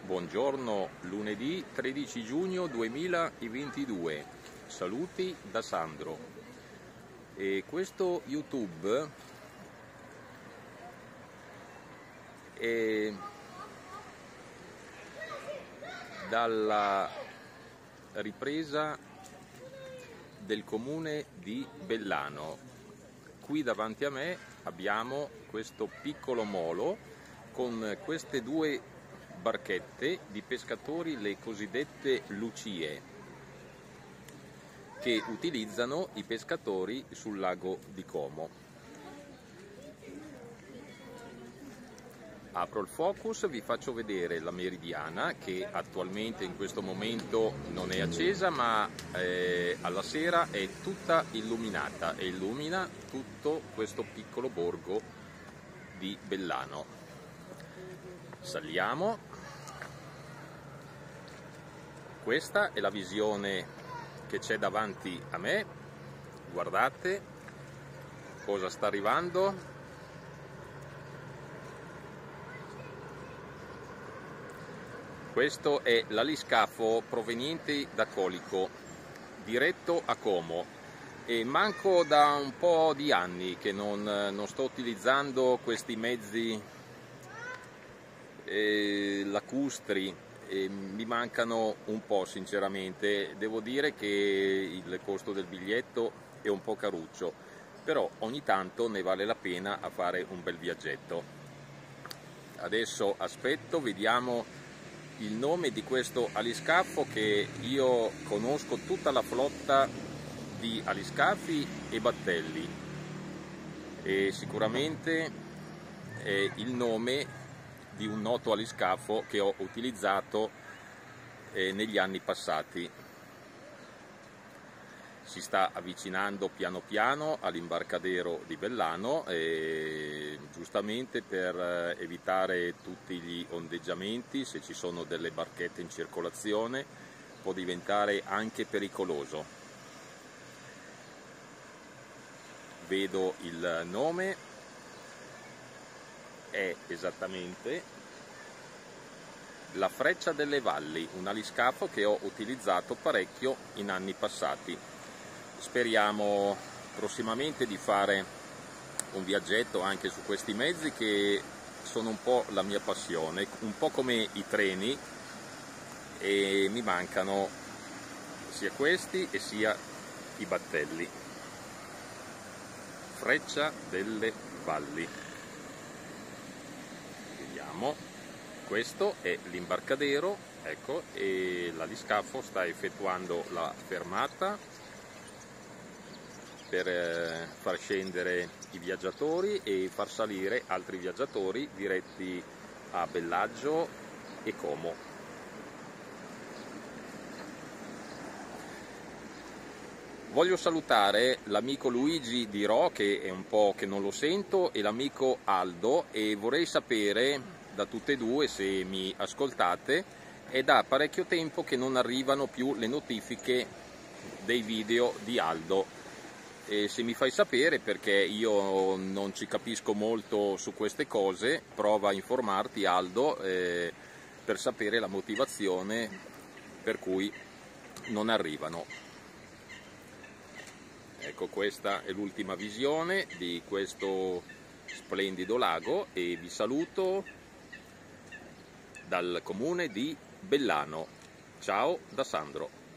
Buongiorno, lunedì 13 giugno 2022, saluti da Sandro. E questo YouTube è dalla ripresa del comune di Bellano. Qui davanti a me abbiamo questo piccolo molo con queste due barchette di pescatori, le cosiddette lucie, che utilizzano i pescatori sul lago di Como. Apro il focus, vi faccio vedere la meridiana che attualmente in questo momento non è accesa, ma alla sera è tutta illuminata e illumina tutto questo piccolo borgo di Bellano. Saliamo. Questa è la visione che c'è davanti a me. Guardate cosa sta arrivando. Questo è l'aliscafo proveniente da Colico, diretto a Como, e manco da un po' di anni che non sto utilizzando questi mezzi lacustri. Mi mancano un po', sinceramente. Devo dire che il costo del biglietto è un po' caruccio, però ogni tanto ne vale la pena a fare un bel viaggetto. Adesso aspetto, vediamo il nome di questo aliscafo, che io conosco tutta la flotta di aliscafi e battelli, e sicuramente è il nome di un noto aliscafo che ho utilizzato negli anni passati. Si sta avvicinando piano piano all'imbarcadero di Bellano, e giustamente per evitare tutti gli ondeggiamenti, se ci sono delle barchette in circolazione, può diventare anche pericoloso. Vedo il nome, è esattamente la Freccia delle Valli, un aliscafo che ho utilizzato parecchio in anni passati. Speriamo prossimamente di fare un viaggetto anche su questi mezzi, che sono un po' la mia passione, un po' come i treni, e mi mancano sia questi e sia i battelli. Freccia delle Valli. Questo è l'imbarcadero, ecco, e l'aliscafo sta effettuando la fermata per far scendere i viaggiatori e far salire altri viaggiatori diretti a Bellaggio e Como. Voglio salutare l'amico Luigi di Ro, che è un po' che non lo sento, e l'amico Aldo, e vorrei sapere da tutte e due, se mi ascoltate, è da parecchio tempo che non arrivano più le notifiche dei video di Aldo, e se mi fai sapere, perché io non ci capisco molto su queste cose, prova a informarti, Aldo, per sapere la motivazione per cui non arrivano. Ecco, questa è l'ultima visione di questo splendido lago, e vi saluto dal comune di Bellano. Ciao da Sandro.